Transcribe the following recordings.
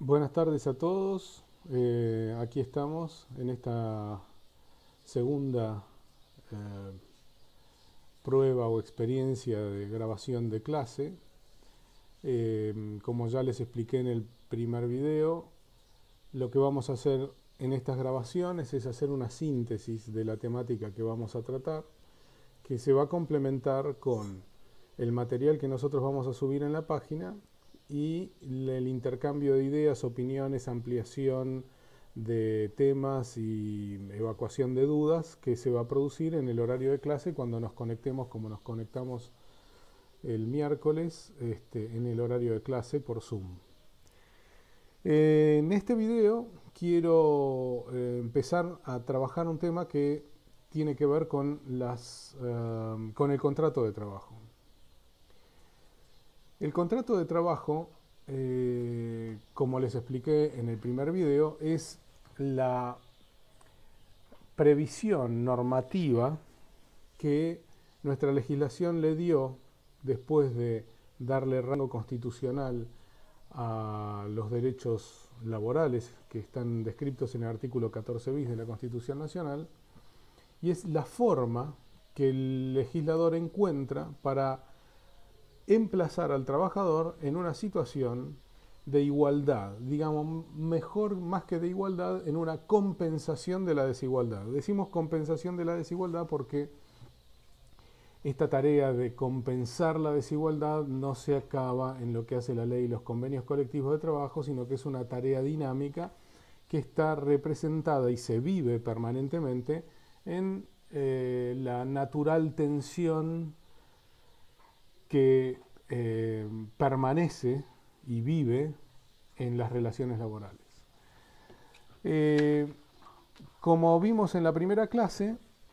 Buenas tardes a todos. Aquí estamos en esta segunda eh, prueba o experiencia de grabación de clase. Como ya les expliqué en el primer video, lo que vamos a hacer en estas grabaciones es hacer una síntesis de la temática que vamos a tratar, que se va a complementar con el material que nosotros vamos a subir en la página y el intercambio de ideas, opiniones, ampliación de temas y evacuación de dudas que se va a producir en el horario de clase cuando nos conectemos, como nos conectamos el miércoles, en el horario de clase por Zoom. En este video quiero empezar a trabajar un tema que tiene que ver con el contrato de trabajo. El contrato de trabajo, como les expliqué en el primer video, es la previsión normativa que nuestra legislación le dio después de darle rango constitucional a los derechos laborales que están descritos en el artículo 14 bis de la Constitución Nacional, y es la forma que el legislador encuentra para emplazar al trabajador en una situación de igualdad, digamos, mejor más que de igualdad, en una compensación de la desigualdad. Decimos compensación de la desigualdad porque esta tarea de compensar la desigualdad no se acaba en lo que hace la ley y los convenios colectivos de trabajo, sino que es una tarea dinámica que está representada y se vive permanentemente en la natural tensión que permanece y vive en las relaciones laborales. Como vimos en la primera clase,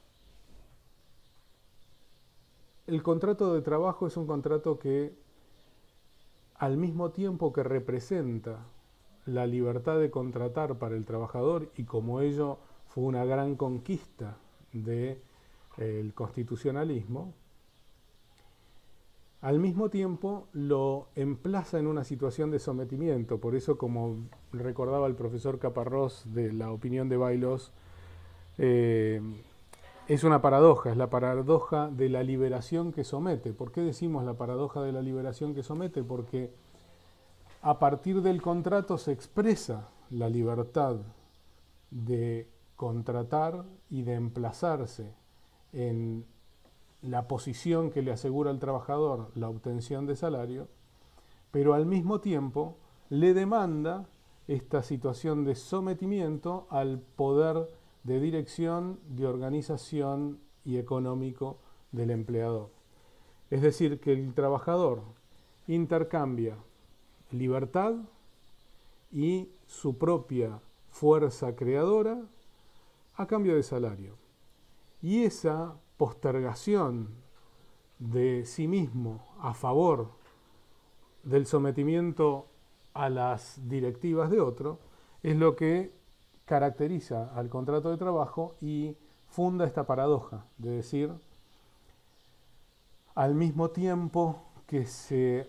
el contrato de trabajo es un contrato que, al mismo tiempo que representa la libertad de contratar para el trabajador, y como ello fue una gran conquista del constitucionalismo, al mismo tiempo lo emplaza en una situación de sometimiento. Por eso, como recordaba el profesor Caparrós de la opinión de Bailos, es una paradoja, es la paradoja de la liberación que somete. ¿Por qué decimos la paradoja de la liberación que somete? Porque a partir del contrato se expresa la libertad de contratar y de emplazarse en la posición que le asegura al trabajador la obtención de salario, pero al mismo tiempo le demanda esta situación de sometimiento al poder de dirección, de organización y económico del empleador. Es decir, que el trabajador intercambia libertad y su propia fuerza creadora a cambio de salario. Y esa postergación de sí mismo a favor del sometimiento a las directivas de otro es lo que caracteriza al contrato de trabajo y funda esta paradoja de decir, al mismo tiempo que se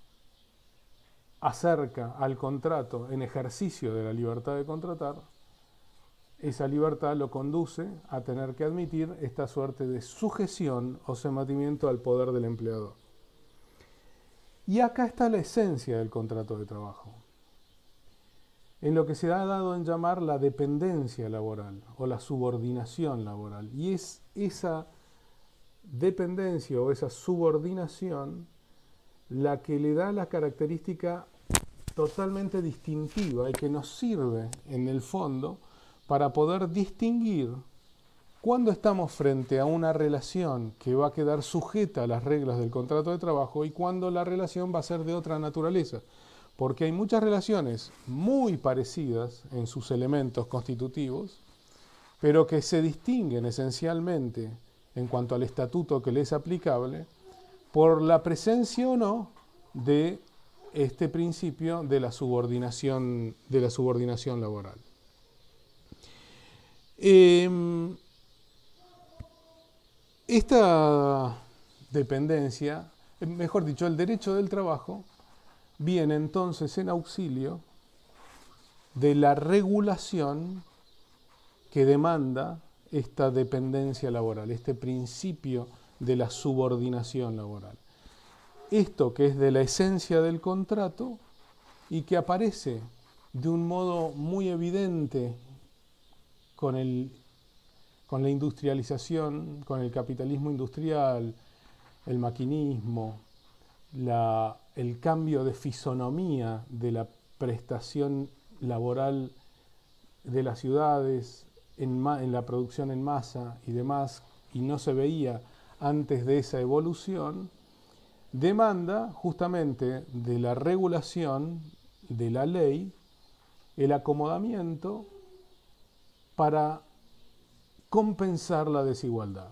acerca al contrato en ejercicio de la libertad de contratar, esa libertad lo conduce a tener que admitir esta suerte de sujeción o sometimiento al poder del empleador. Y acá está la esencia del contrato de trabajo, en lo que se ha dado en llamar la dependencia laboral o la subordinación laboral. Y es esa dependencia o esa subordinación la que le da la característica totalmente distintiva y que nos sirve en el fondo para poder distinguir cuándo estamos frente a una relación que va a quedar sujeta a las reglas del contrato de trabajo y cuándo la relación va a ser de otra naturaleza. Porque hay muchas relaciones muy parecidas en sus elementos constitutivos, pero que se distinguen esencialmente en cuanto al estatuto que les es aplicable por la presencia o no de este principio de la subordinación laboral. Esta dependencia, mejor dicho, el derecho del trabajo, viene entonces en auxilio de la regulación que demanda esta dependencia laboral, este principio de la subordinación laboral. Esto que es de la esencia del contrato y que aparece de un modo muy evidente con la industrialización, con el capitalismo industrial, el maquinismo, el cambio de fisonomía de la prestación laboral de las ciudades en la producción en masa y demás, y no se veía antes de esa evolución, demanda justamente de la regulación de la ley el acomodamiento para compensar la desigualdad.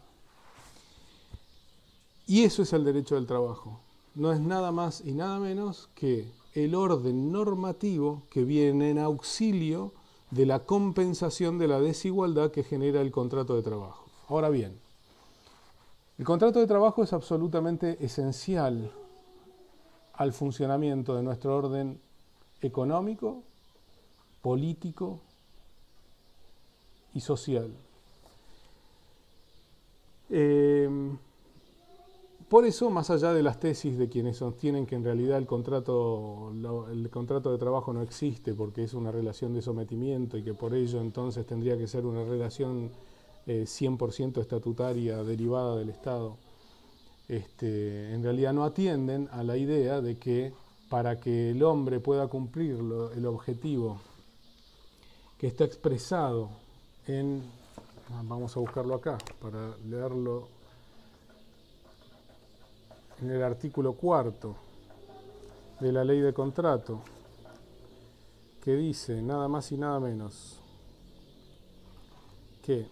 Y eso es el derecho del trabajo. No es nada más y nada menos que el orden normativo que viene en auxilio de la compensación de la desigualdad que genera el contrato de trabajo. Ahora bien, el contrato de trabajo es absolutamente esencial al funcionamiento de nuestro orden económico, político y social. Por eso, más allá de las tesis de quienes sostienen que en realidad el contrato de trabajo no existe porque es una relación de sometimiento y que por ello entonces tendría que ser una relación 100% estatutaria derivada del Estado, en realidad no atienden a la idea de que para que el hombre pueda cumplir el objetivo que está expresado en... Vamos a buscarlo acá para leerlo en el artículo 4 de la ley de contrato, que dice nada más y nada menos que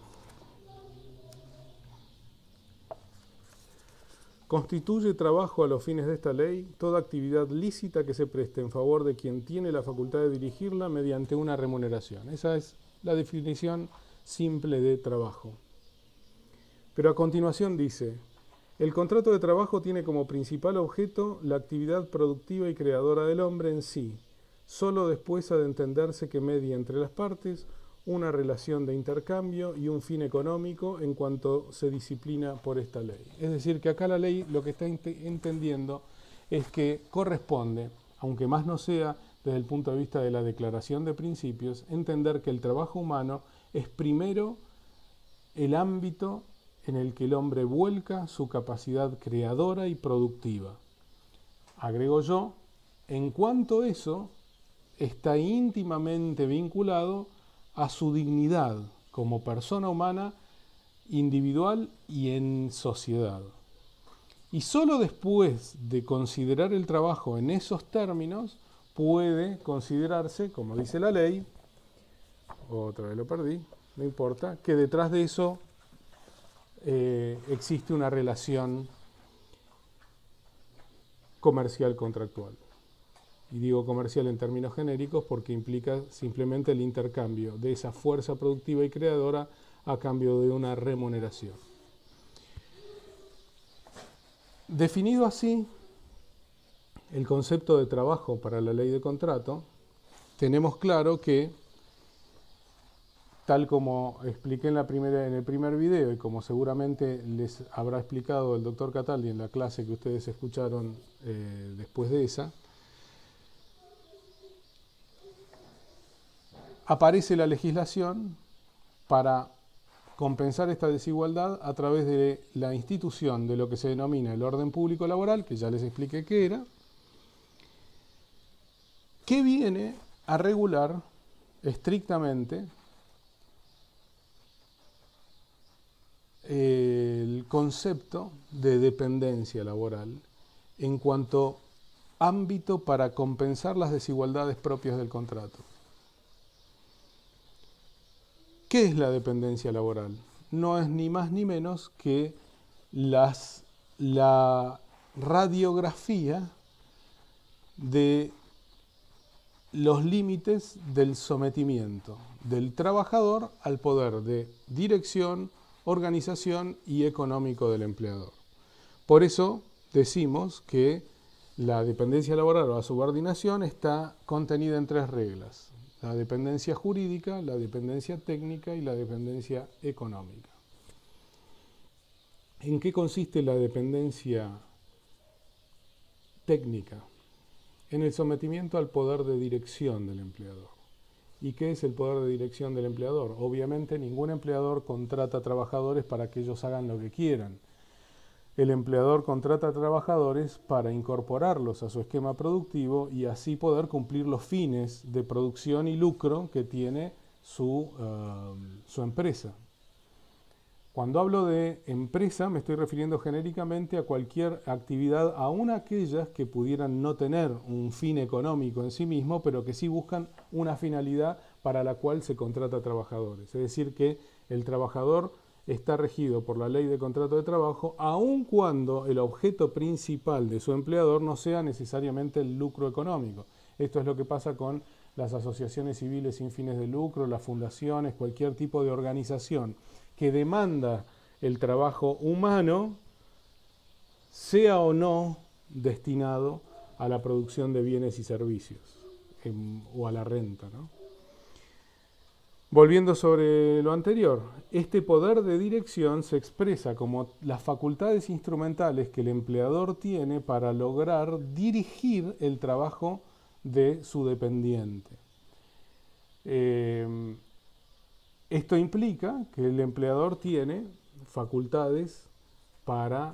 constituye trabajo a los fines de esta ley toda actividad lícita que se preste en favor de quien tiene la facultad de dirigirla mediante una remuneración. Esa es la definición simple de trabajo. Pero a continuación dice: el contrato de trabajo tiene como principal objeto la actividad productiva y creadora del hombre en sí. Solo después ha de entenderse que media entre las partes una relación de intercambio y un fin económico en cuanto se disciplina por esta ley. Es decir, que acá la ley lo que está entendiendo es que corresponde, aunque más no sea desde el punto de vista de la declaración de principios, entender que el trabajo humano es primero el ámbito en el que el hombre vuelca su capacidad creadora y productiva. Agrego yo, en cuanto eso está íntimamente vinculado a su dignidad como persona humana, individual y en sociedad. Y solo después de considerar el trabajo en esos términos, puede considerarse, como dice la ley, otra vez lo perdí, no importa, que detrás de eso existe una relación comercial contractual. Y digo comercial en términos genéricos porque implica simplemente el intercambio de esa fuerza productiva y creadora a cambio de una remuneración. Definido así el concepto de trabajo para la ley de contrato, tenemos claro que, tal como expliqué en el primer video y como seguramente les habrá explicado el doctor Cataldi en la clase que ustedes escucharon después de esa, aparece la legislación para compensar esta desigualdad a través de la institución de lo que se denomina el orden público laboral, que ya les expliqué qué era, que viene a regular estrictamente el concepto de dependencia laboral en cuanto ámbito para compensar las desigualdades propias del contrato. ¿Qué es la dependencia laboral? No es ni más ni menos que la radiografía de los límites del sometimiento del trabajador al poder de dirección, organización y económico del empleador. Por eso decimos que la dependencia laboral o la subordinación está contenida en 3 reglas. la dependencia jurídica, la dependencia técnica y la dependencia económica. ¿En qué consiste la dependencia técnica? En el sometimiento al poder de dirección del empleador. ¿Y qué es el poder de dirección del empleador? Obviamente ningún empleador contrata trabajadores para que ellos hagan lo que quieran. El empleador contrata trabajadores para incorporarlos a su esquema productivo y así poder cumplir los fines de producción y lucro que tiene su empresa. Cuando hablo de empresa me estoy refiriendo genéricamente a cualquier actividad, aun aquellas que pudieran no tener un fin económico en sí mismo, pero que sí buscan una finalidad para la cual se contrata trabajadores. Es decir, que el trabajador está regido por la ley de contrato de trabajo, aun cuando el objeto principal de su empleador no sea necesariamente el lucro económico. Esto es lo que pasa con las asociaciones civiles sin fines de lucro, las fundaciones, cualquier tipo de organización que demanda el trabajo humano, sea o no destinado a la producción de bienes y servicios, o a la renta, ¿no? Volviendo sobre lo anterior, este poder de dirección se expresa como las facultades instrumentales que el empleador tiene para lograr dirigir el trabajo de su dependiente. Esto implica que el empleador tiene facultades para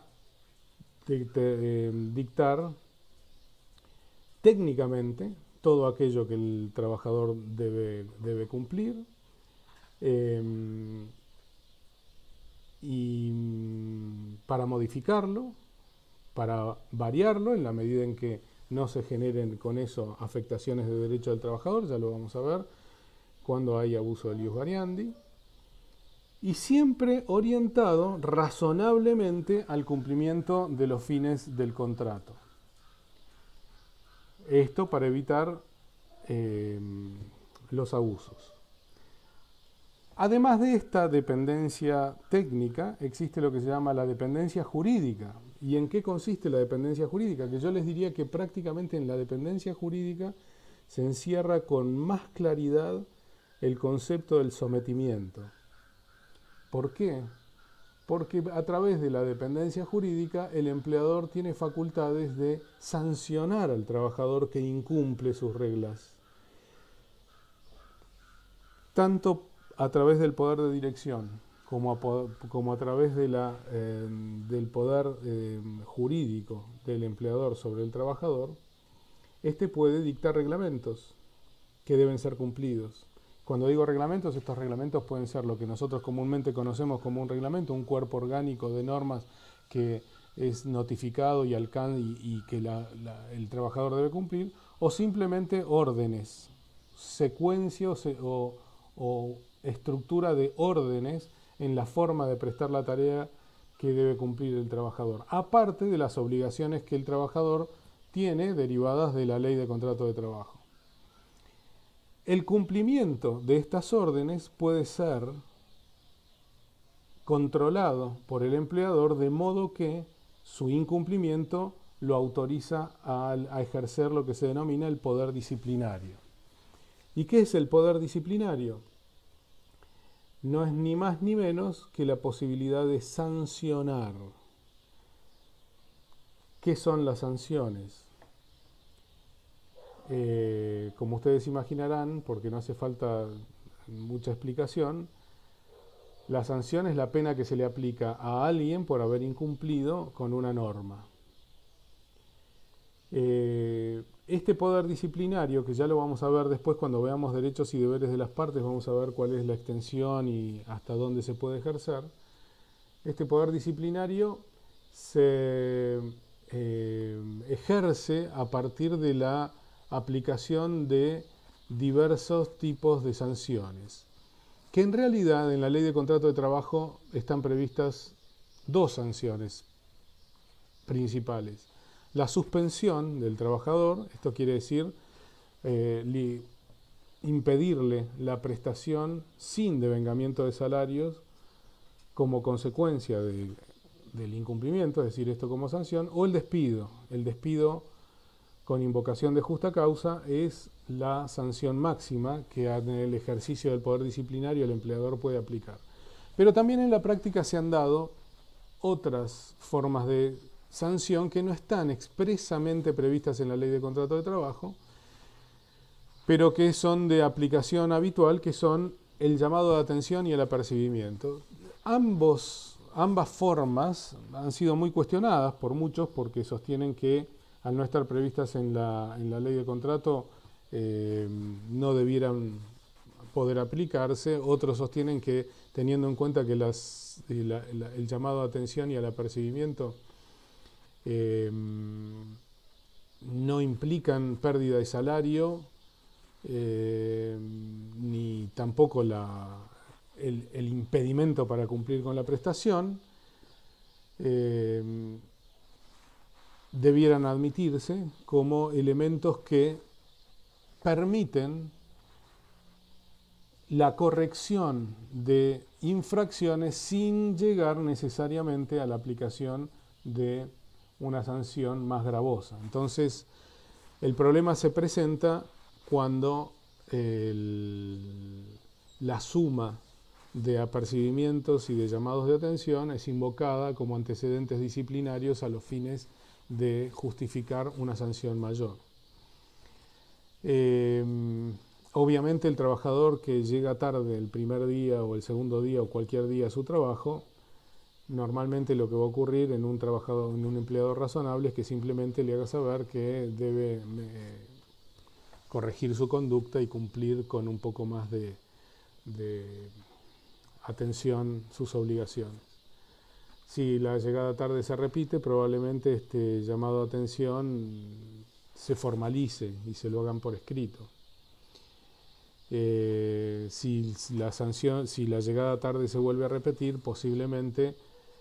dictar técnicamente todo aquello que el trabajador debe cumplir, y para modificarlo, para variarlo en la medida en que no se generen con eso afectaciones de derecho del trabajador, ya lo vamos a ver, cuando hay abuso del ius variandi, y siempre orientado razonablemente al cumplimiento de los fines del contrato. Esto para evitar los abusos. Además de esta dependencia técnica, existe lo que se llama la dependencia jurídica. ¿Y en qué consiste la dependencia jurídica? Que yo les diría que prácticamente en la dependencia jurídica se encierra con más claridad el concepto del sometimiento. ¿Por qué? Porque a través de la dependencia jurídica el empleador tiene facultades de sancionar al trabajador que incumple sus reglas. Tanto a través del poder de dirección como a través de del poder jurídico del empleador sobre el trabajador, este puede dictar reglamentos que deben ser cumplidos. Cuando digo reglamentos, estos reglamentos pueden ser lo que nosotros comúnmente conocemos como un reglamento, un cuerpo orgánico de normas que es notificado y que el trabajador debe cumplir, o simplemente órdenes, secuencias o estructura de órdenes en la forma de prestar la tarea que debe cumplir el trabajador, aparte de las obligaciones que el trabajador tiene derivadas de la ley de contrato de trabajo. El cumplimiento de estas órdenes puede ser controlado por el empleador de modo que su incumplimiento lo autoriza a ejercer lo que se denomina el poder disciplinario. ¿Y qué es el poder disciplinario? No es ni más ni menos que la posibilidad de sancionar. ¿Qué son las sanciones? Como ustedes imaginarán, porque no hace falta mucha explicación, la sanción es la pena que se le aplica a alguien por haber incumplido con una norma. Este poder disciplinario, que ya lo vamos a ver después cuando veamos derechos y deberes de las partes, vamos a ver cuál es la extensión y hasta dónde se puede ejercer. Este poder disciplinario se ejerce a partir de la aplicación de diversos tipos de sanciones, que en realidad en la ley de contrato de trabajo están previstas dos sanciones principales. La suspensión del trabajador, esto quiere decir impedirle la prestación sin devengamiento de salarios como consecuencia del incumplimiento, es decir, esto como sanción, o el despido con invocación de justa causa es la sanción máxima que en el ejercicio del poder disciplinario el empleador puede aplicar. Pero también en la práctica se han dado otras formas de sanción que no están expresamente previstas en la Ley de Contrato de Trabajo, pero que son de aplicación habitual, que son el llamado de atención y el apercibimiento. Ambas formas han sido muy cuestionadas por muchos porque sostienen que al no estar previstas en la Ley de Contrato no debieran poder aplicarse. Otros sostienen que teniendo en cuenta que el llamado de atención y el apercibimiento no implican pérdida de salario, ni tampoco el impedimento para cumplir con la prestación, debieran admitirse como elementos que permiten la corrección de infracciones sin llegar necesariamente a la aplicación de una sanción más gravosa. Entonces, el problema se presenta cuando la suma de apercibimientos y de llamados de atención es invocada como antecedentes disciplinarios a los fines de justificar una sanción mayor. Obviamente el trabajador que llega tarde el primer día o el segundo día o cualquier día a su trabajo, normalmente lo que va a ocurrir en un empleador razonable es que simplemente le haga saber que debe corregir su conducta y cumplir con un poco más de atención sus obligaciones. Si la llegada tarde se repite, probablemente este llamado de atención se formalice y se lo hagan por escrito. Si la llegada tarde se vuelve a repetir, posiblemente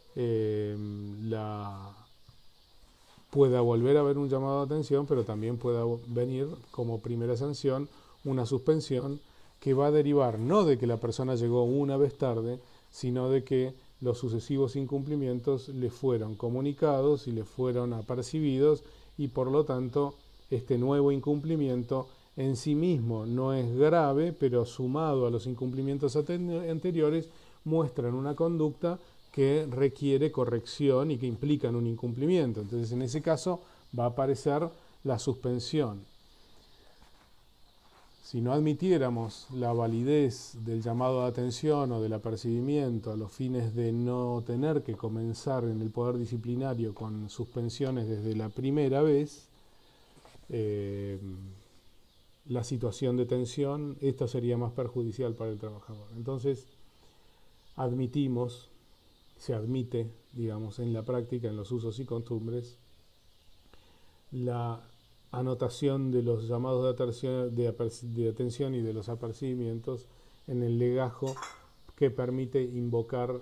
pueda volver a haber un llamado de atención, pero también pueda venir como primera sanción una suspensión que va a derivar no de que la persona llegó una vez tarde, sino de que los sucesivos incumplimientos le fueron comunicados y le fueron apercibidos y por lo tanto este nuevo incumplimiento en sí mismo no es grave, pero sumado a los incumplimientos anteriores muestran una conducta que requiere corrección y que implican un incumplimiento. Entonces en ese caso va a aparecer la suspensión. Si no admitiéramos la validez del llamado de atención o del apercibimiento a los fines de no tener que comenzar en el poder disciplinario con suspensiones desde la primera vez, la situación de tensión, esta sería más perjudicial para el trabajador. Entonces, se admite, digamos, en la práctica, en los usos y costumbres, la anotación de los llamados de atención y de los apercibimientos en el legajo que permite invocar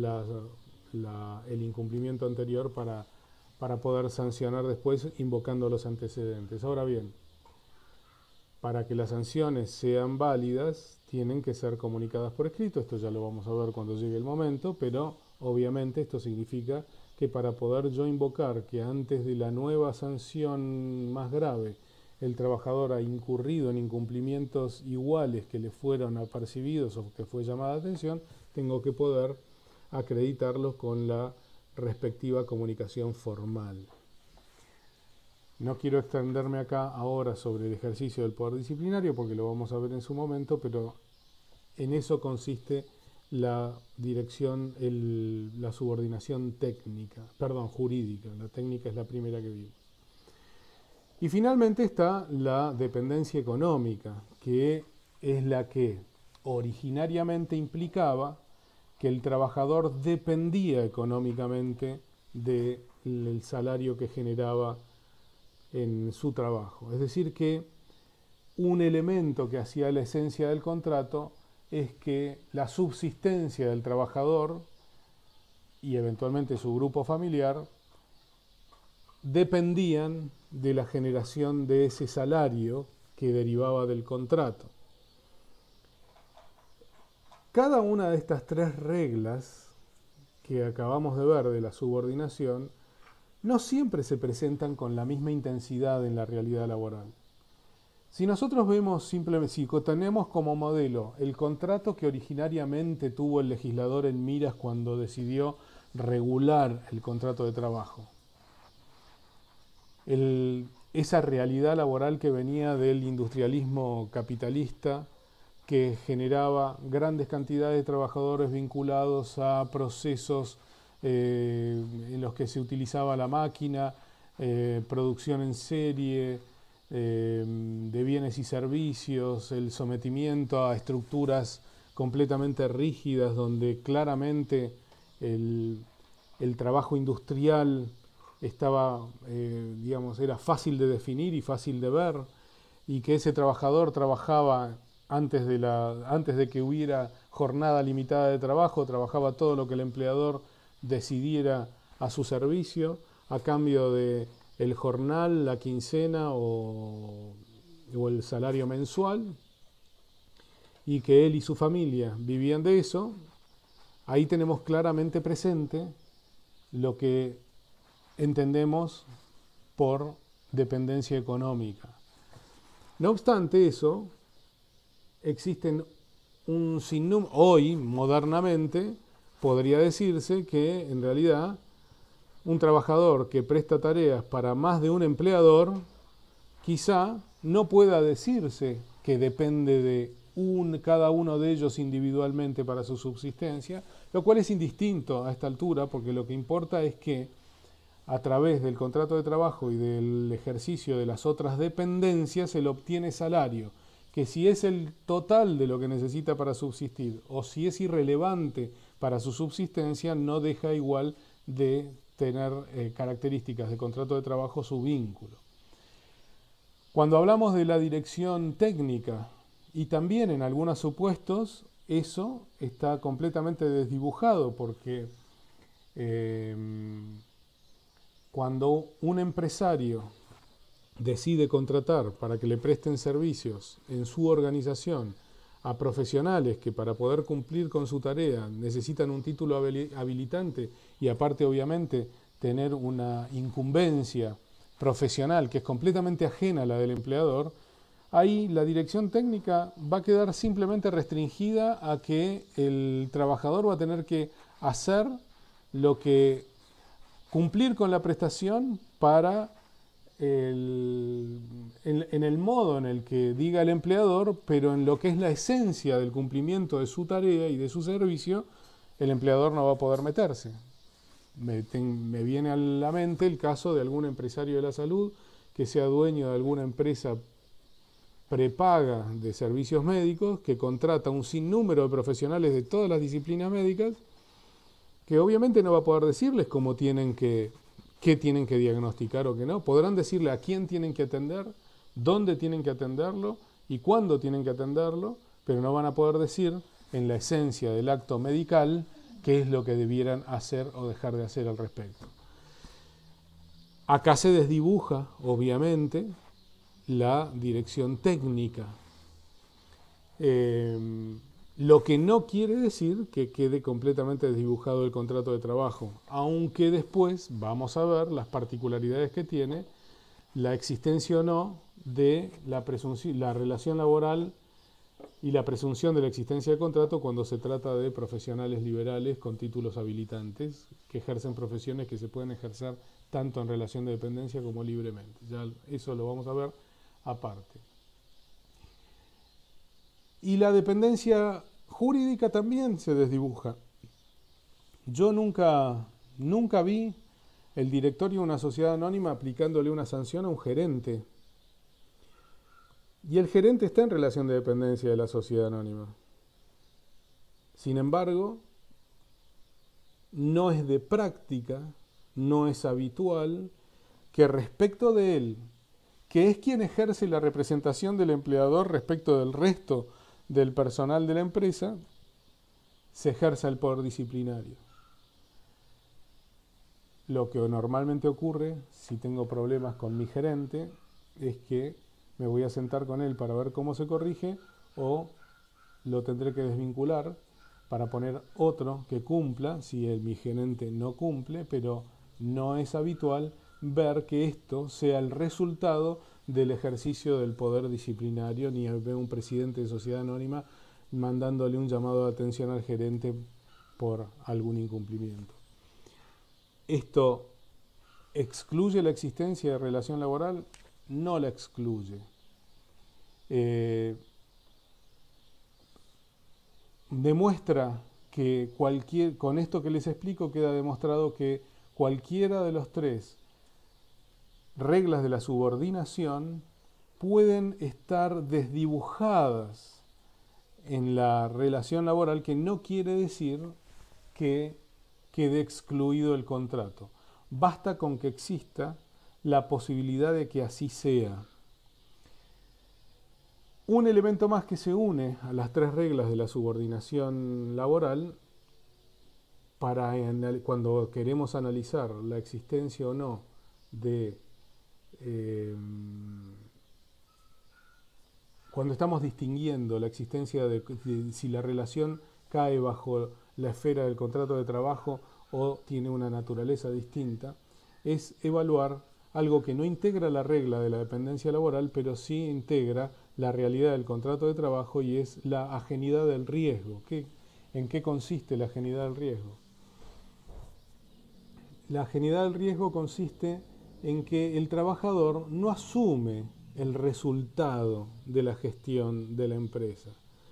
el incumplimiento anterior para poder sancionar después invocando los antecedentes. Ahora bien, para que las sanciones sean válidas, tienen que ser comunicadas por escrito. Esto ya lo vamos a ver cuando llegue el momento, pero obviamente esto significa que para poder yo invocar que antes de la nueva sanción más grave el trabajador ha incurrido en incumplimientos iguales que le fueron apercibidos o que fue llamada de atención, tengo que poder acreditarlos con la respectiva comunicación formal. No quiero extenderme acá ahora sobre el ejercicio del poder disciplinario porque lo vamos a ver en su momento, pero en eso consiste la subordinación jurídica. La técnica es la primera que vimos. Y finalmente está la dependencia económica, que es la que originariamente implicaba que el trabajador dependía económicamente del salario que generaba en su trabajo. Es decir, que un elemento que hacía la esencia del contrato es que la subsistencia del trabajador y eventualmente su grupo familiar dependían de la generación de ese salario que derivaba del contrato. Cada una de estas tres reglas que acabamos de ver de la subordinación no siempre se presentan con la misma intensidad en la realidad laboral. Si nosotros vemos simplemente, si tenemos como modelo el contrato que originariamente tuvo el legislador en miras cuando decidió regular el contrato de trabajo, esa realidad laboral que venía del industrialismo capitalista, que generaba grandes cantidades de trabajadores vinculados a procesos en los que se utilizaba la máquina, producción en serie de bienes y servicios, el sometimiento a estructuras completamente rígidas donde claramente el trabajo industrial estaba, digamos, era fácil de definir y fácil de ver, y que ese trabajador trabajaba antes de que hubiera jornada limitada de trabajo, trabajaba todo lo que el empleador decidiera a su servicio, a cambio de el jornal, la quincena o el salario mensual, y que él y su familia vivían de eso. Ahí tenemos claramente presente lo que entendemos por dependencia económica. No obstante eso, existen un sinnúmero, hoy modernamente podría decirse que en realidad un trabajador que presta tareas para más de un empleador quizá no pueda decirse que depende de cada uno de ellos individualmente para su subsistencia, lo cual es indistinto a esta altura, porque lo que importa es que a través del contrato de trabajo y del ejercicio de las otras dependencias se le obtiene salario, que si es el total de lo que necesita para subsistir o si es irrelevante para su subsistencia, no deja igual de tener características de contrato de trabajo su vínculo. Cuando hablamos de la dirección técnica, y también en algunos supuestos, eso está completamente desdibujado, porque cuando un empresario decide contratar para que le presten servicios en su organización a profesionales que para poder cumplir con su tarea necesitan un título habilitante y aparte obviamente tener una incumbencia profesional que es completamente ajena a la del empleador, ahí la dirección técnica va a quedar simplemente restringida a que el trabajador va a tener que hacer lo que cumplir con la prestación para en el modo en el que diga el empleador, pero en lo que es la esencia del cumplimiento de su tarea y de su servicio, el empleador no va a poder meterse. Me viene a la mente el caso de algún empresario de la salud que sea dueño de alguna empresa prepaga de servicios médicos, que contrata un sinnúmero de profesionales de todas las disciplinas médicas, que obviamente no va a poder decirles cómo tienen qué tienen que diagnosticar o qué no. Podrán decirle a quién tienen que atender, dónde tienen que atenderlo y cuándo tienen que atenderlo, pero no van a poder decir en la esencia del acto medical qué es lo que debieran hacer o dejar de hacer al respecto. Acá se desdibuja, obviamente, la dirección técnica. Lo que no quiere decir que quede completamente desdibujado el contrato de trabajo, aunque después vamos a ver las particularidades que tiene la existencia o no de la relación laboral y la presunción de la existencia del contrato cuando se trata de profesionales liberales con títulos habilitantes que ejercen profesiones que se pueden ejercer tanto en relación de dependencia como libremente. Ya eso lo vamos a ver aparte. Y la dependencia jurídica también se desdibuja. Yo nunca vi el directorio de una sociedad anónima aplicándole una sanción a un gerente. Y el gerente está en relación de dependencia de la sociedad anónima. Sin embargo, no es de práctica, no es habitual que respecto de él, que es quien ejerce la representación del empleador respecto del resto del personal de la empresa, se ejerza el poder disciplinario. Lo que normalmente ocurre, si tengo problemas con mi gerente, es que me voy a sentar con él para ver cómo se corrige o lo tendré que desvincular para poner otro que cumpla, si mi gerente no cumple, pero no es habitual ver que esto sea el resultado del ejercicio del poder disciplinario, ni ver un presidente de sociedad anónima mandándole un llamado de atención al gerente por algún incumplimiento. ¿Esto excluye la existencia de relación laboral? No la excluye. Demuestra que con esto que les explico queda demostrado que cualquiera de los tres reglas de la subordinación pueden estar desdibujadas en la relación laboral, que no quiere decir que quede excluido el contrato. Basta con que exista la posibilidad de que así sea. Un elemento más que se une a las tres reglas de la subordinación laboral cuando queremos analizar la existencia o no de cuando estamos distinguiendo la existencia de si la relación cae bajo la esfera del contrato de trabajo o tiene una naturaleza distinta, es evaluar algo que no integra la regla de la dependencia laboral, pero sí integra la realidad del contrato de trabajo, y es la ajenidad del riesgo. ¿En qué consiste la ajenidad del riesgo? La ajenidad del riesgo consiste en que el trabajador no asume el resultado de la gestión de la empresa.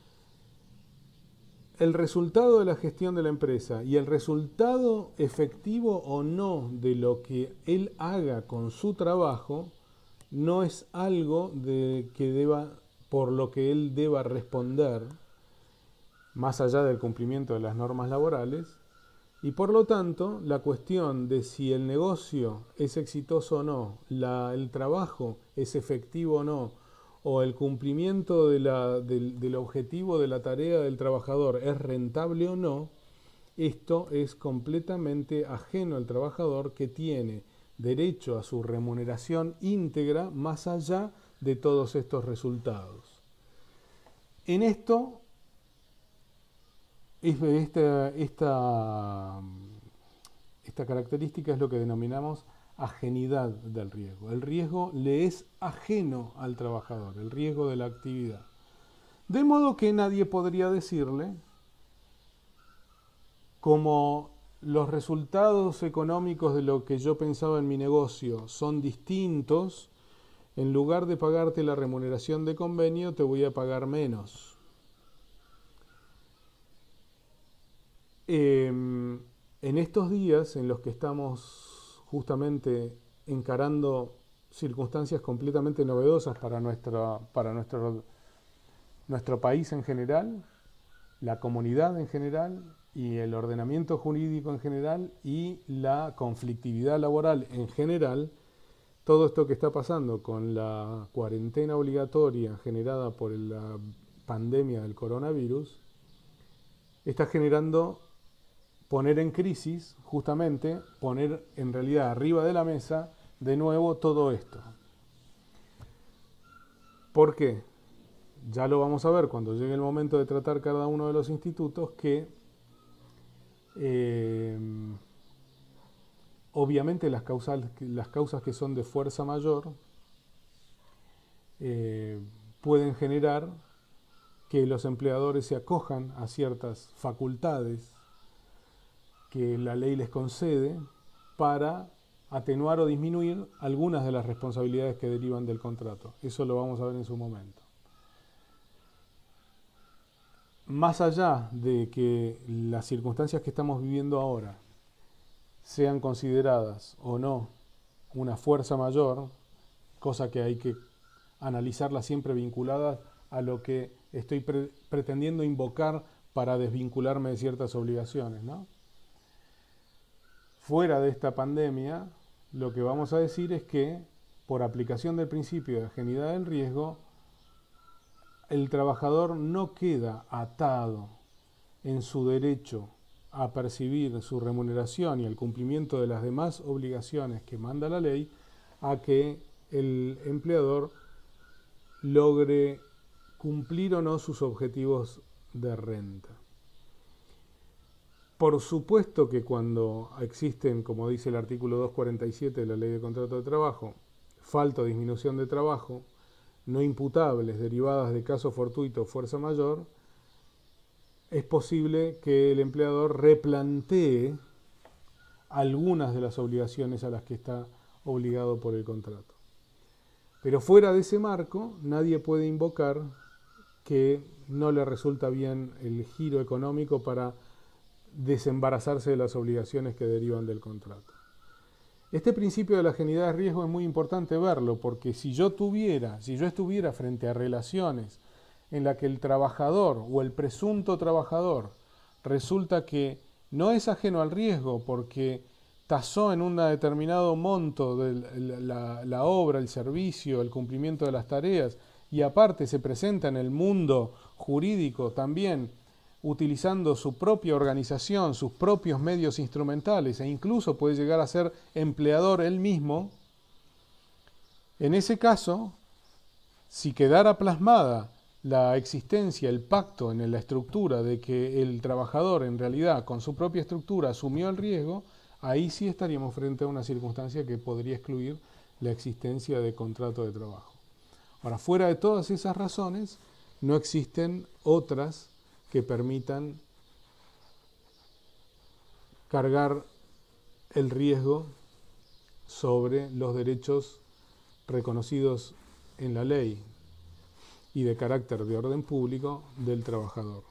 El resultado de la gestión de la empresa y el resultado efectivo o no de lo que él haga con su trabajo no es algo por lo que él deba responder, más allá del cumplimiento de las normas laborales, y por lo tanto la cuestión de si el negocio es exitoso o no, el trabajo es efectivo o no, o el cumplimiento del objetivo de la tarea del trabajador es rentable o no, esto es completamente ajeno al trabajador, que tiene derecho a su remuneración íntegra más allá de todos estos resultados. En esto, esta característica es lo que denominamos ajenidad del riesgo. El riesgo le es ajeno al trabajador, el riesgo de la actividad. De modo que nadie podría decirle, como los resultados económicos de lo que yo pensaba en mi negocio son distintos, en lugar de pagarte la remuneración de convenio, te voy a pagar menos. En estos días en los que estamos justamente encarando circunstancias completamente novedosas para nuestro país en general, la comunidad en general y el ordenamiento jurídico en general y la conflictividad laboral en general, todo esto que está pasando con la cuarentena obligatoria generada por la pandemia del coronavirus, está generando poner en crisis, justamente, poner en realidad arriba de la mesa de nuevo todo esto. ¿Por qué? Ya lo vamos a ver cuando llegue el momento de tratar cada uno de los institutos, que obviamente las causas que son de fuerza mayor pueden generar que los empleadores se acojan a ciertas facultades que la ley les concede para atenuar o disminuir algunas de las responsabilidades que derivan del contrato. Eso lo vamos a ver en su momento. Más allá de que las circunstancias que estamos viviendo ahora sean consideradas o no una fuerza mayor, cosa que hay que analizarla siempre vinculada a lo que estoy pretendiendo invocar para desvincularme de ciertas obligaciones, ¿no? Fuera de esta pandemia, lo que vamos a decir es que, por aplicación del principio de ajenidad del riesgo, el trabajador no queda atado en su derecho a percibir su remuneración y el cumplimiento de las demás obligaciones que manda la ley a que el empleador logre cumplir o no sus objetivos de renta. Por supuesto que cuando existen, como dice el artículo 247 de la Ley de Contrato de Trabajo, falta o disminución de trabajo no imputables derivadas de caso fortuito o fuerza mayor, es posible que el empleador replantee algunas de las obligaciones a las que está obligado por el contrato. Pero fuera de ese marco, nadie puede invocar que no le resulta bien el giro económico para desembarazarse de las obligaciones que derivan del contrato. Este principio de la ajenidad de riesgo es muy importante verlo, porque si yo estuviera frente a relaciones en las que el trabajador o el presunto trabajador resulta que no es ajeno al riesgo porque tasó en un determinado monto de la obra, el servicio, el cumplimiento de las tareas, y aparte se presenta en el mundo jurídico también utilizando su propia organización, sus propios medios instrumentales, e incluso puede llegar a ser empleador él mismo, en ese caso, si quedara plasmada la existencia, el pacto en la estructura de que el trabajador en realidad con su propia estructura asumió el riesgo, ahí sí estaríamos frente a una circunstancia que podría excluir la existencia de contrato de trabajo. Ahora, fuera de todas esas razones, no existen otras que permitan cargar el riesgo sobre los derechos reconocidos en la ley y de carácter de orden público del trabajador.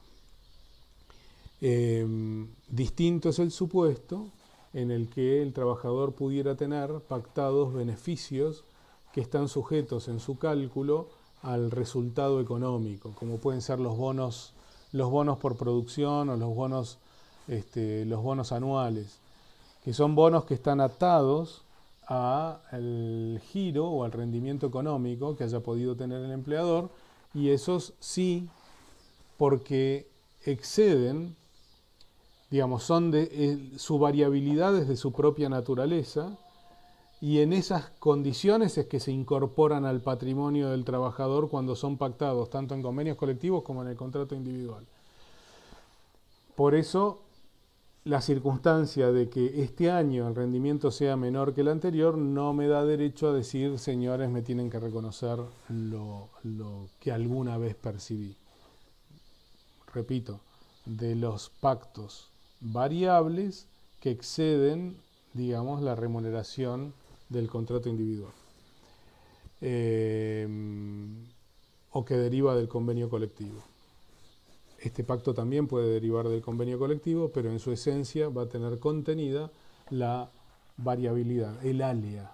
Distinto es el supuesto en el que el trabajador pudiera tener pactados beneficios que están sujetos en su cálculo al resultado económico, como pueden ser los bonos por producción o los bonos anuales, que son bonos que están atados al giro o al rendimiento económico que haya podido tener el empleador, y esos sí, porque exceden, digamos, su variabilidad es de su propia naturaleza, y en esas condiciones es que se incorporan al patrimonio del trabajador cuando son pactados, tanto en convenios colectivos como en el contrato individual. Por eso, la circunstancia de que este año el rendimiento sea menor que el anterior no me da derecho a decir, señores, me tienen que reconocer lo que alguna vez percibí. Repito, de los pactos variables que exceden, digamos, la remuneración del contrato individual o que deriva del convenio colectivo. Este pacto también puede derivar del convenio colectivo, pero en su esencia va a tener contenida la variabilidad, el alea.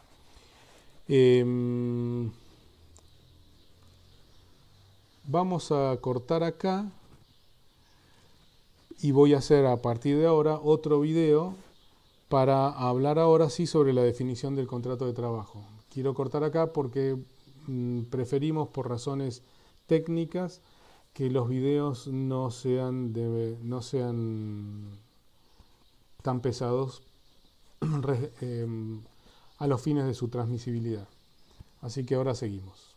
Vamos a cortar acá y voy a hacer a partir de ahora otro video para hablar ahora sí sobre la definición del contrato de trabajo. Quiero cortar acá porque preferimos, por razones técnicas, que los videos no sean tan pesados a los fines de su transmisibilidad. Así que ahora seguimos.